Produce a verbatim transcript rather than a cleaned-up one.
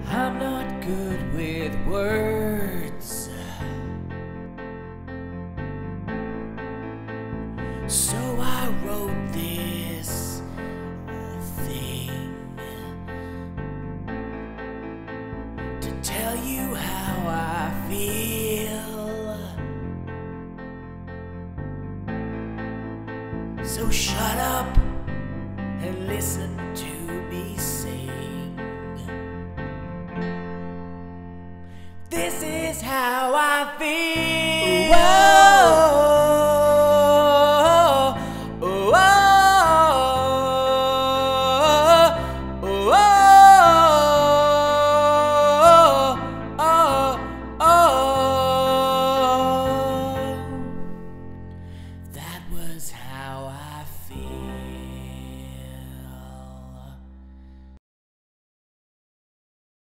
I'm not good with words, so I wrote this thing to tell you how I feel. So shut up and listen to me sing. This is how I feel.